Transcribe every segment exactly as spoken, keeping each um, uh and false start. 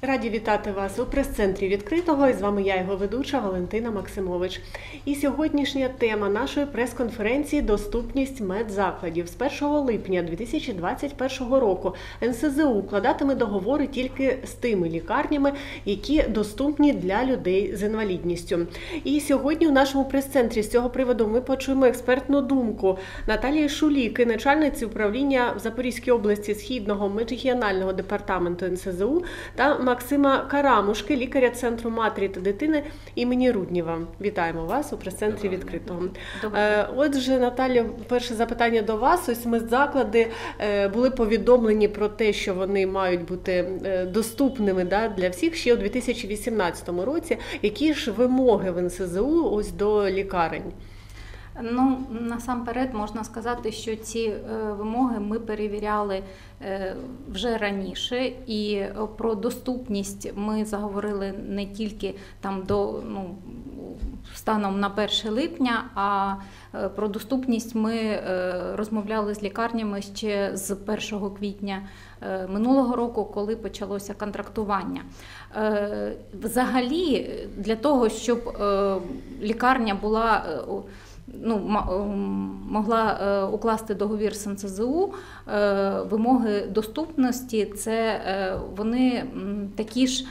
Раді вітати вас у прес-центрі відкритого, і з вами я, його ведуча Валентина Максимович. І сьогоднішня тема нашої прес-конференції – доступність медзакладів. З першого липня дві тисячі двадцять першого року ен ес зе у укладатиме договори тільки з тими лікарнями, які доступні для людей з інвалідністю. І сьогодні у нашому прес-центрі з цього приводу ми почуємо експертну думку Наталії Шуліки, начальниці управління в Запорізькій області Східного міжрегіонального департаменту ен ес зе у, та Максима Карамушки, лікаря Центру матері та дитини імені Руднєва. Вітаємо вас у прес-центрі відкритого. Отже, Наталя, перше запитання до вас. Ось медзаклади були повідомлені про те, що вони мають бути доступними да, для всіх ще у дві тисячі вісімнадцятому році. Які ж вимоги в ен ес зе у ось до лікарень? Ну, насамперед можна сказати, що ці е, вимоги ми перевіряли е, вже раніше, і про доступність ми заговорили не тільки там до, ну, станом на перше липня, а е, про доступність ми е, розмовляли з лікарнями ще з першого квітня е, минулого року, коли почалося контрактування. Е, взагалі, для того, щоб е, лікарня була е, Ну, могла укласти договір з ен ес зе у, вимоги доступності – це вони такі ж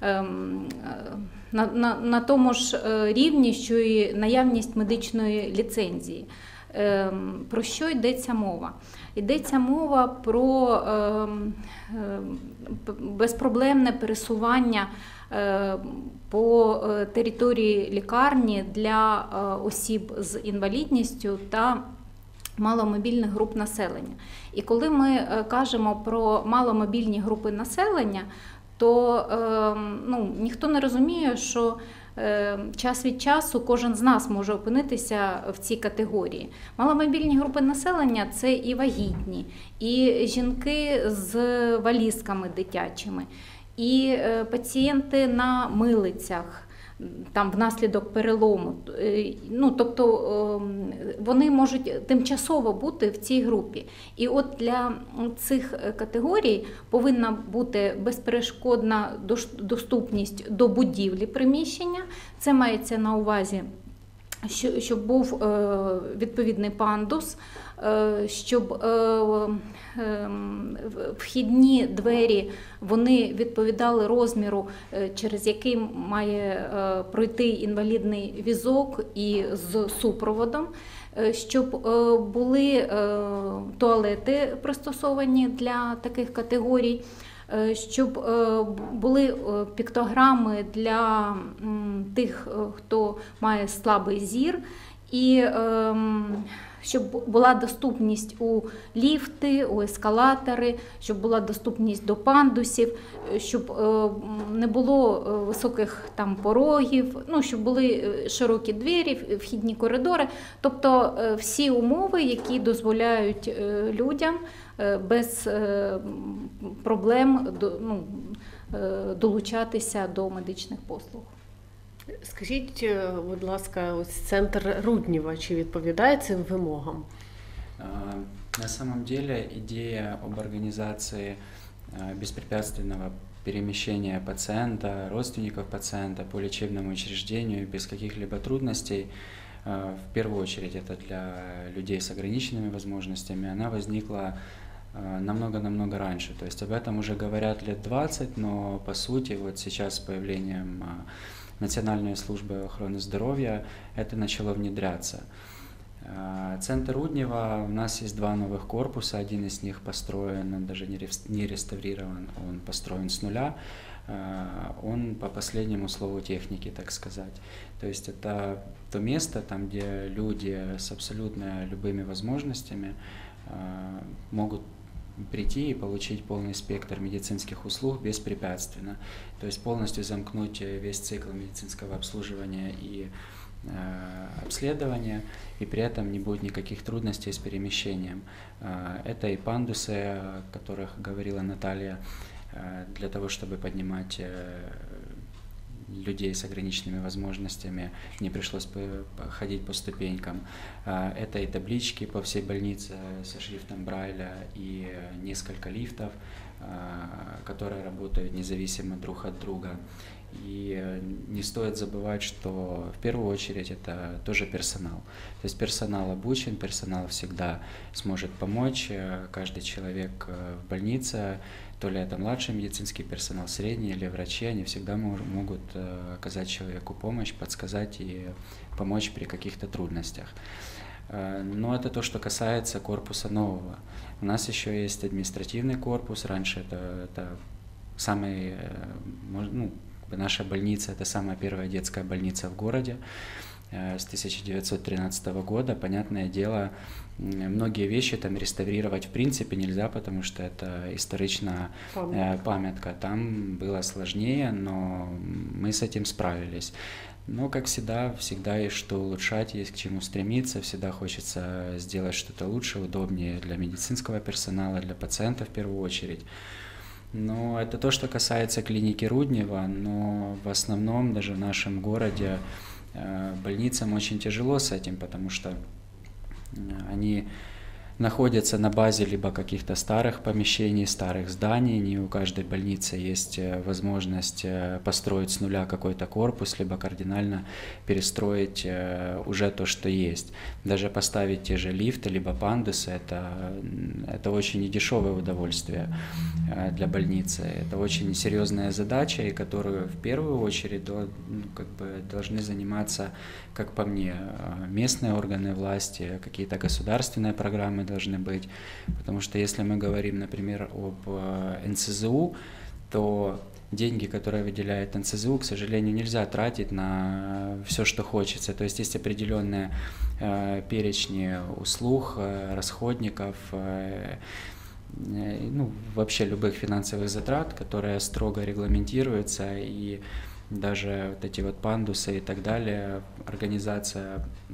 на, на, на тому ж рівні, що і наявність медичної ліцензії. Про що йдеться мова? Йдеться мова про безпроблемне пересування по території лікарні для осіб з інвалідністю та маломобільних груп населення. І коли ми кажемо про маломобільні групи населення, то ну, ніхто не розуміє, що час від часу кожен з нас може опинитися в цій категорії. Маломобільні групи населення – це і вагітні, і жінки з валізками дитячими, і пацієнти на милицях, там внаслідок перелому. Ну, тобто вони можуть тимчасово бути в цій групі. І от для цих категорій повинна бути безперешкодна доступність до будівлі приміщення. Це мається на увазі, щоб був відповідний пандус, щоб вхідні двері вони відповідали розміру, через який має пройти інвалідний візок і з супроводом, щоб були туалети пристосовані для таких категорій, щоб були піктограми для тих, хто має слабий зір, і щоб була доступність у ліфти, у ескалатори, щоб була доступність до пандусів, щоб не було високих там порогів, ну, щоб були широкі двері, вхідні коридори. Тобто всі умови, які дозволяють людям без проблем ну, долучатися до медичних послуг. Скажіть, будь ласка, ось центр Руднєва, чи відповідає цим вимогам? На самом деле идея об организации беспрепятственного перемещения пациента, родственников пациента по лечебному учреждению без каких-либо трудностей, в первую очередь это для людей с ограниченными возможностями, она возникла намного-намного раньше. То есть об этом уже говорят лет двадцать, но по сути вот сейчас с появлением Национальной службы охраны здоровья это начало внедряться. Центр Руднева, у нас есть два новых корпуса, один из них построен, он даже не реставрирован, он построен с нуля, он по последнему слову техники, так сказать. То есть это то место, там, где люди с абсолютно любыми возможностями могут прийти и получить полный спектр медицинских услуг беспрепятственно. То есть полностью замкнуть весь цикл медицинского обслуживания и э, обследования, и при этом не будет никаких трудностей с перемещением. Э, это и пандусы, о которых говорила Наталья, э, для того, чтобы поднимать э, людей с ограниченными возможностями не пришлось ходить по ступенькам. Это и таблички по всей больнице со шрифтом Брайля, и несколько лифтов, которые работают независимо друг от друга. И не стоит забывать, что в первую очередь это тоже персонал. То есть персонал обучен, персонал всегда сможет помочь. Каждый человек в больнице, то ли это младший медицинский персонал, средний или врачи, они всегда могут оказать человеку помощь, подсказать и помочь при каких-то трудностях. Но это то, что касается корпуса нового. У нас еще есть административный корпус. Раньше это, это самый, ну, наша больница – это самая первая детская больница в городе с тысяча девятьсот тринадцатого года. Понятное дело, многие вещи там реставрировать в принципе нельзя, потому что это историчная памятка. памятка. Там было сложнее, но мы с этим справились. Но, как всегда, всегда есть что улучшать, есть к чему стремиться, всегда хочется сделать что-то лучше, удобнее для медицинского персонала, для пациентов в первую очередь. Но это то, что касается клиники Руднева, но в основном даже в нашем городе больницам очень тяжело с этим, потому что они находятся на базе либо каких-то старых помещений, старых зданий. Не у каждой больницы есть возможность построить с нуля какой-то корпус, либо кардинально перестроить уже то, что есть. Даже поставить те же лифты, либо пандусы, это, это очень недешевое удовольствие для больницы. Это очень серьезная задача, и которую в первую очередь ну, как бы должны заниматься, как по мне, местные органы власти, какие-то государственные программы должны быть, потому что если мы говорим, например, об эн цэ зэ у, то деньги, которые выделяет эн цэ зэ у, к сожалению, нельзя тратить на все, что хочется. То есть есть определенные э, перечни услуг, э, расходников, э, э, ну, вообще любых финансовых затрат, которые строго регламентируются, и даже вот эти вот пандусы и так далее, организация э,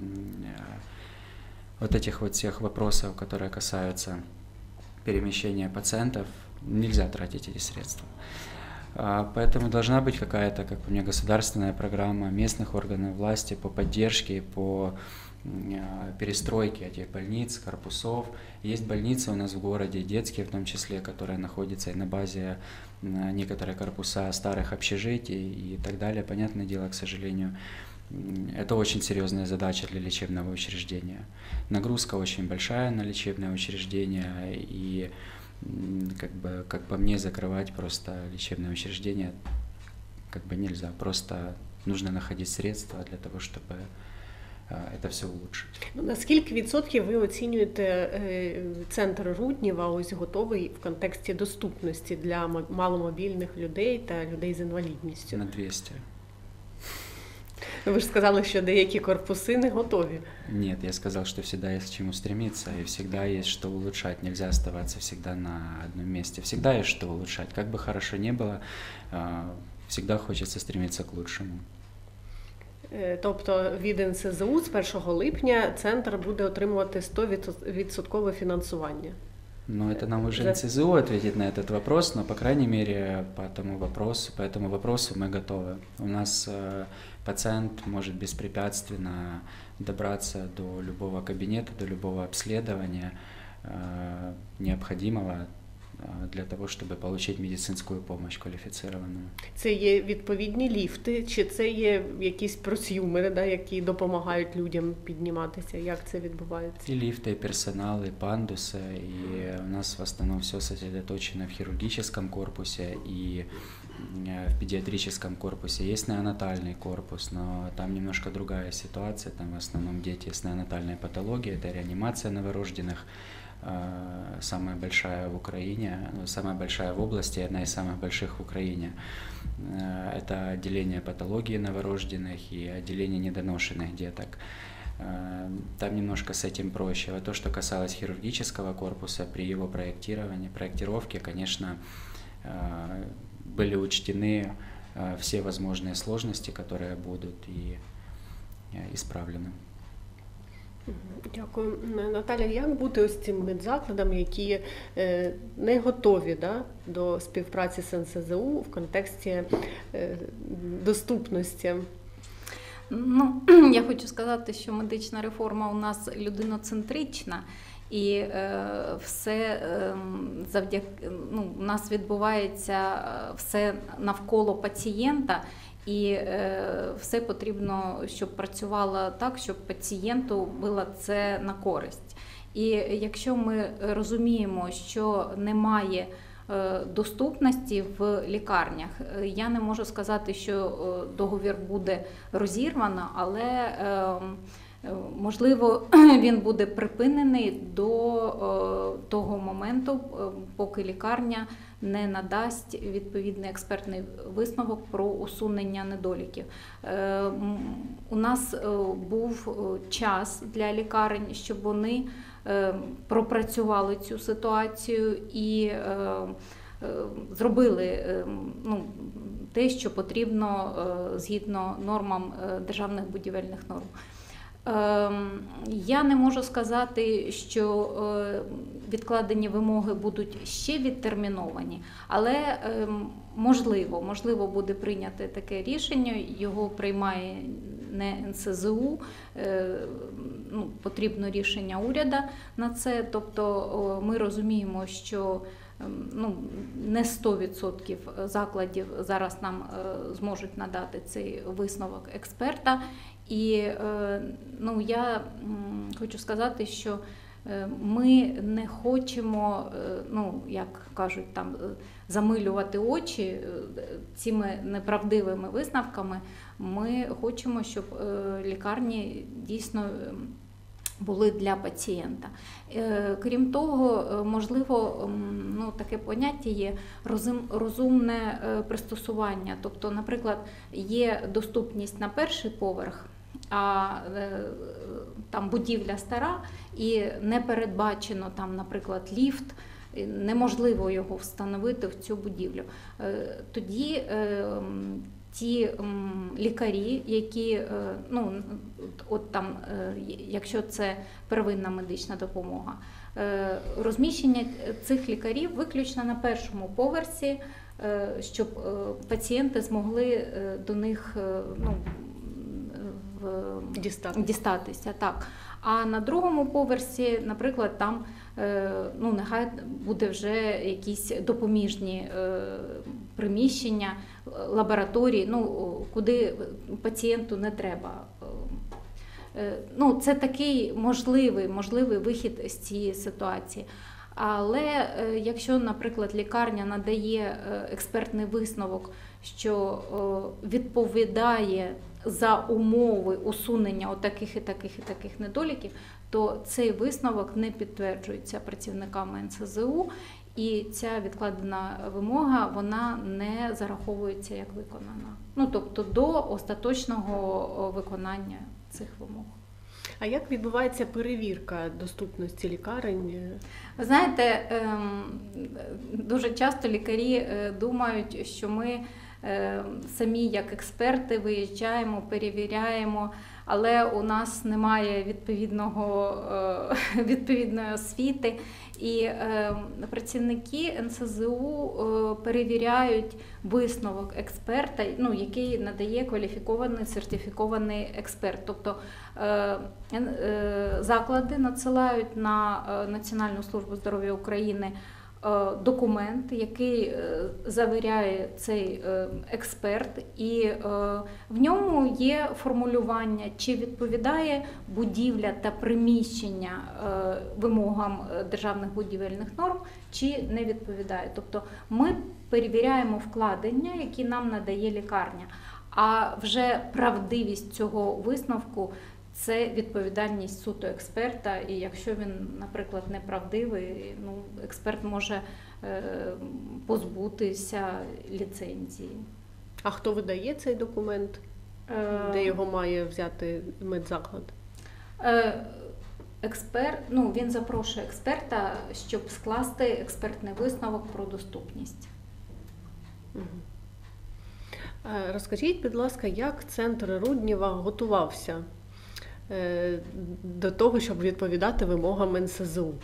вот этих вот всех вопросов, которые касаются перемещения пациентов, нельзя тратить эти средства. Поэтому должна быть какая-то, как по мне, государственная программа местных органов власти по поддержке, по перестройке этих больниц, корпусов. Есть больницы у нас в городе, детские в том числе, которые находятся и на базе некоторых корпуса старых общежитий и так далее. Понятное дело, к сожалению, это очень серьезная задача для лечебного учреждения. Нагрузка очень большая на лечебное учреждение, и как бы, как по мне, закрывать просто лечебное учреждение как бы нельзя. Просто нужно находить средства для того, чтобы це все улучшить. Наскільки відсотків ви оцінюєте центр Руднєва ось готовий в контексті доступності для маломобільних людей та людей з інвалідністю? На двести. Ви ж сказали, що деякі корпуси не готові. Нет, я сказал, что всегда есть к чему стремиться, и всегда есть что улучшать. Нельзя оставаться всегда на одном месте. Всегда есть что улучшать. Как бы хорошо ни было, всегда хочется стремиться к лучшему. Тобто від ен це зе у з першого липня центр буде отримувати сто відсотків фінансування? Ну, это нам уже эн цэ зэ у ответит на этот вопрос, но, по крайней мере, по этому вопросу, по этому вопросу мы готовы. У нас э, пациент может беспрепятственно добраться до любого кабинета, до любого обследования э, необходимого для того, щоб отримати медицинську допомогу кваліфіціровану. Це є відповідні ліфти, чи це є якісь просюмери, да, які допомагають людям підніматися? Як це відбувається? І ліфти, і персонал, і пандуси. І у нас в основному все сосредоточено в хирургическом корпусе и в педиатрическом корпусе. Есть неонатальный корпус, но там немножко другая ситуация. Там в основном дети с неонатальной патологией, это реанимация новорожденных. Самая большая в Украине, самая большая в области, одна из самых больших в Украине. Это отделение патологии новорожденных и отделение недоношенных деток. Там немножко с этим проще. Вот то, что касалось хирургического корпуса, при его проектировании, проектировке, конечно, были учтены все возможные сложности, которые будут, и исправлены. Дякую. Наталя, як бути ось цим медзакладам, які е, не готові, да, до співпраці з ен ес зе у в контексті е, доступності? Ну, я хочу сказати, що медична реформа у нас людиноцентрична, і е, все е, завдяки, ну, у нас відбувається все навколо пацієнта, і е, все потрібно, щоб працювало так, щоб пацієнту було це на користь. І якщо ми розуміємо, що немає доступності в лікарнях, я не можу сказати, що договір буде розірвано, але можливо він буде припинений до того моменту, поки лікарня не надасть відповідний експертний висновок про усунення недоліків. У нас був час для лікарень, щоб вони пропрацювали цю ситуацію і зробили, ну, те, що потрібно згідно нормам державних будівельних норм. Я не можу сказати, що відкладені вимоги будуть ще відтерміновані, але можливо, можливо буде прийняти таке рішення, його приймає не ен ес зе у, ну, потрібно рішення уряду на це, тобто ми розуміємо, що ну, не сто відсотків закладів зараз нам зможуть надати цей висновок експерта. І ну, я хочу сказати, що ми не хочемо, ну, як кажуть, там, замилювати очі цими неправдивими висновками. Ми хочемо, щоб лікарні дійсно були для пацієнта. Крім того, можливо, ну, таке поняття є розумне пристосування. Тобто, наприклад, є доступність на перший поверх, а там будівля стара і не передбачено там, наприклад, ліфт, неможливо його встановити в цю будівлю. Тоді ті лікарі, які, ну, от там, якщо це первинна медична допомога, розміщення цих лікарів виключно на першому поверсі, щоб пацієнти змогли до них, ну, Дістати. дістатися. Так. А на другому поверсі, наприклад, там, ну, нехай буде вже якісь допоміжні приміщення, лабораторії, ну, куди пацієнту не треба. Ну, це такий можливий, можливий вихід з цієї ситуації. Але якщо, наприклад, лікарня надає експертний висновок, що відповідає за умови усунення отаких і таких і таких недоліків, то цей висновок не підтверджується працівниками ен ес зе у, і ця відкладена вимога, вона не зараховується як виконана. Ну, тобто до остаточного виконання цих вимог. А як відбувається перевірка доступності лікарень? Ви знаєте, дуже часто лікарі думають, що ми самі як експерти виїжджаємо, перевіряємо, але у нас немає відповідного, відповідної освіти. І працівники ен ес зе у перевіряють висновок експерта, ну, який надає кваліфікований сертифікований експерт. Тобто заклади надсилають на Національну службу здоров'я України документ, який завіряє цей експерт, і в ньому є формулювання, чи відповідає будівля та приміщення вимогам державних будівельних норм, чи не відповідає. Тобто ми перевіряємо вкладення, які нам надає лікарня, а вже правдивість цього висновку – це відповідальність суто експерта, і якщо він, наприклад, неправдивий, ну, експерт може е, позбутися ліцензії. А хто видає цей документ? Е... Де його має взяти медзаклад? Е, експерт, ну, він запрошує експерта, щоб скласти експертний висновок про доступність. Угу. Розкажіть, будь ласка, як центр Руднєва готувався е, до того, щоб відповідати вимогам ен ес зе у?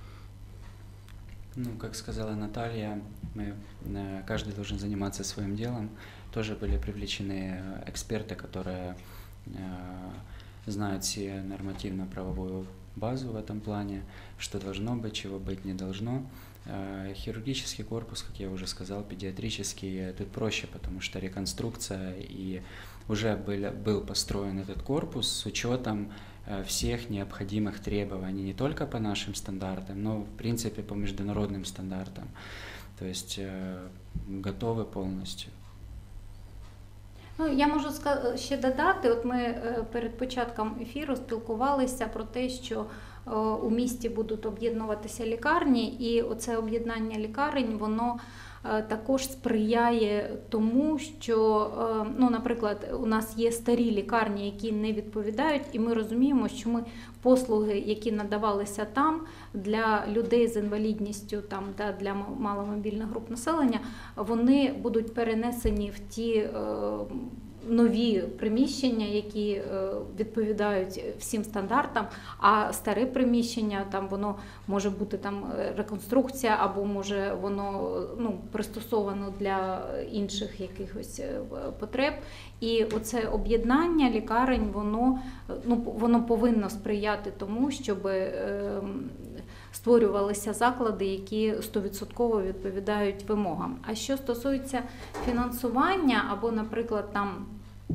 Ну, как сказала Наталья, мы, э, каждый должен заниматься своим делом. Тоже были привлечены эксперты, которые э, знают все нормативно-правовую базу в этом плане, что должно быть, чего быть не должно. Э, хирургический корпус, как я уже сказал, педиатрический, тут проще, потому что реконструкция, и уже был, был построен этот корпус с учетом всех необходимых требований, не только по нашим стандартам, но в принципе по международным стандартам. То есть э, готовы полностью. Ну, я можу ще додати, от ми е, перед початком ефіру спілкувалися про те, що е, у місті будуть об'єднуватися лікарні, і оце об'єднання лікарень, воно е, також сприяє тому, що, е, ну, наприклад, у нас є старі лікарні, які не відповідають, і ми розуміємо, що ми послуги, які надавалися там для людей з інвалідністю, там, да, для маломобільних груп населення, вони будуть перенесені в ті е, нові приміщення, які відповідають всім стандартам, а старе приміщення, там воно може бути там реконструкція, або може воно, ну, пристосовано для інших якихось потреб. І оце об'єднання лікарень, воно, ну, воно повинно сприяти тому, щоб створювалися заклади, які сто відсотків відповідають вимогам. А що стосується фінансування, або, наприклад, там,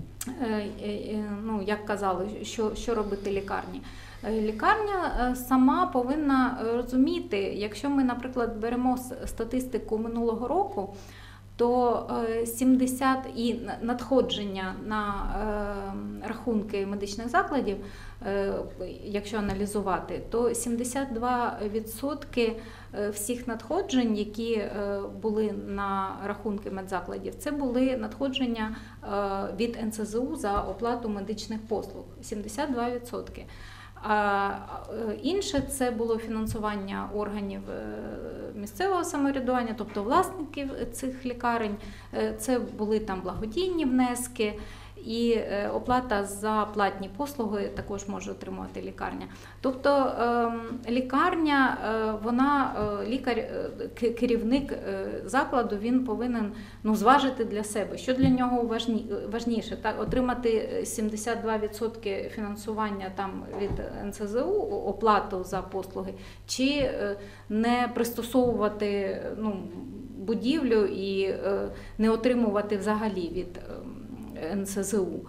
ну, як казали, що, що робити лікарні. Лікарня сама повинна розуміти, якщо ми, наприклад, беремо статистику минулого року, то сімдесят і надходження на рахунки медичних закладів, якщо аналізувати, то сімдесят два відсотки всіх надходжень, які були на рахунки медзакладів, це були надходження від ен ес зе у за оплату медичних послуг. сімдесят два відсотки. А інше – це було фінансування органів місцевого самоврядування, тобто власників цих лікарень, це були там благодійні внески, і оплата за платні послуги також може отримувати лікарня. Тобто лікарня, вона, лікар, керівник закладу, він повинен, ну, зважити для себе, що для нього важніше, так, отримати сімдесят два відсотки фінансування там від ен ес зе у, оплату за послуги, чи не пристосовувати, ну, будівлю і не отримувати взагалі від ен ес зе у,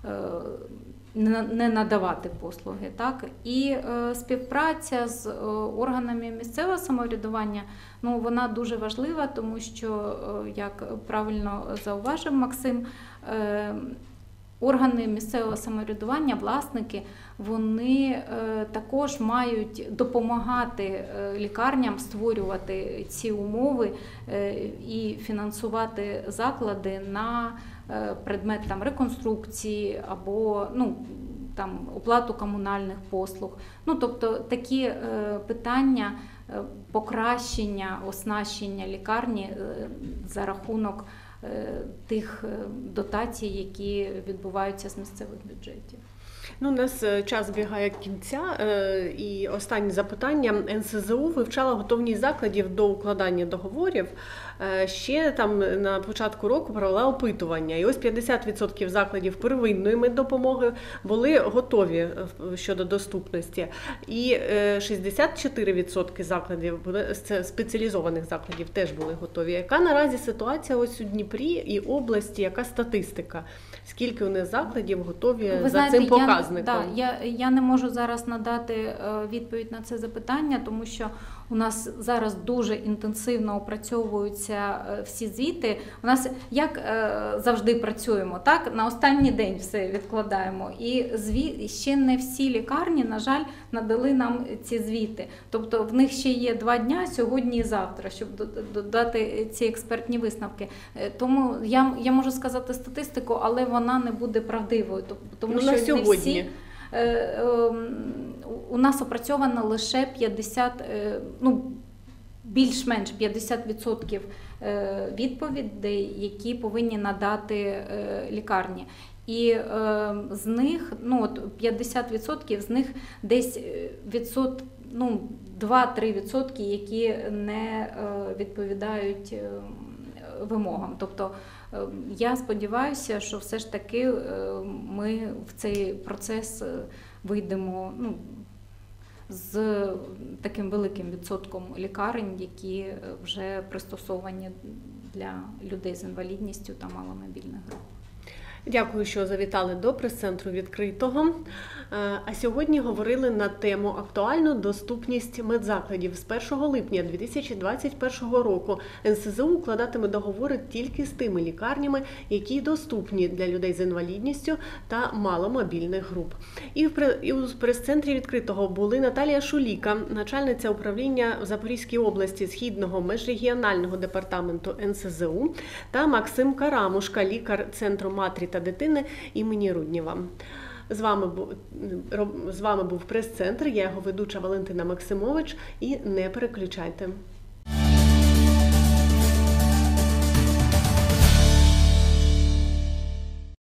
не надавати послуги. Так? І співпраця з органами місцевого самоврядування, ну, вона дуже важлива, тому що, як правильно зауважив Максим, органи місцевого самоврядування, власники, вони також мають допомагати лікарням створювати ці умови і фінансувати заклади на предмет там реконструкції або, ну, там оплату комунальних послуг. Ну, тобто такі е, питання е, покращення, оснащення лікарні е, за рахунок е, тих дотацій, які відбуваються з місцевих бюджетів. Ну, у нас час бігає кінця, і останнє запитання. ен ес зе у вивчала готовність закладів до укладання договорів. Ще там на початку року провела опитування. І ось п'ятдесят відсотків закладів первинної меддопомоги були готові щодо доступності. І шістдесят чотири відсотки закладів, спеціалізованих закладів, теж були готові. Яка наразі ситуація ось у Дніпрі і області, яка статистика? Скільки у них закладів готові Ви за знаєте, цим показником? Я, да, я, я не можу зараз надати відповідь на це запитання, тому що у нас зараз дуже інтенсивно опрацьовуються всі звіти. У нас, як завжди працюємо, так, на останній день все відкладаємо. І звіт, ще не всі лікарні, на жаль, надали нам ці звіти. Тобто в них ще є два дня, сьогодні і завтра, щоб додати ці експертні висновки. Тому я, я можу сказати статистику, але вона не буде правдивою. Тому ну, що на сьогодні. Не всі, у нас опрацьовано лише п'ятдесят, ну, більш-менш п'ятдесят відсотків відповідей, які повинні надати лікарні. І е, з них, ну от п'ятдесят відсотків з них десь відсот, ну, два-три відсотки, які не е, відповідають е, вимогам. Тобто е, я сподіваюся, що все ж таки е, ми в цей процес вийдемо, ну, з таким великим відсотком лікарень, які вже пристосовані для людей з інвалідністю та маломобільних груп. Дякую, що завітали до прес-центру відкритого. А сьогодні говорили на тему «Актуальну доступність медзакладів». З першого липня дві тисячі двадцять першого року ен ес зе у укладатиме договори тільки з тими лікарнями, які доступні для людей з інвалідністю та маломобільних груп. І в прес-центрі відкритого були Наталія Шуліка, начальниця управління в Запорізькій області Східного межрегіонального департаменту ен ес зе у, та Максим Карамушка, лікар Центру матері та дитини імені Руднєва. З вами був, з вами був прес-центр, я його ведуча Валентина Максимович, і не переключайте.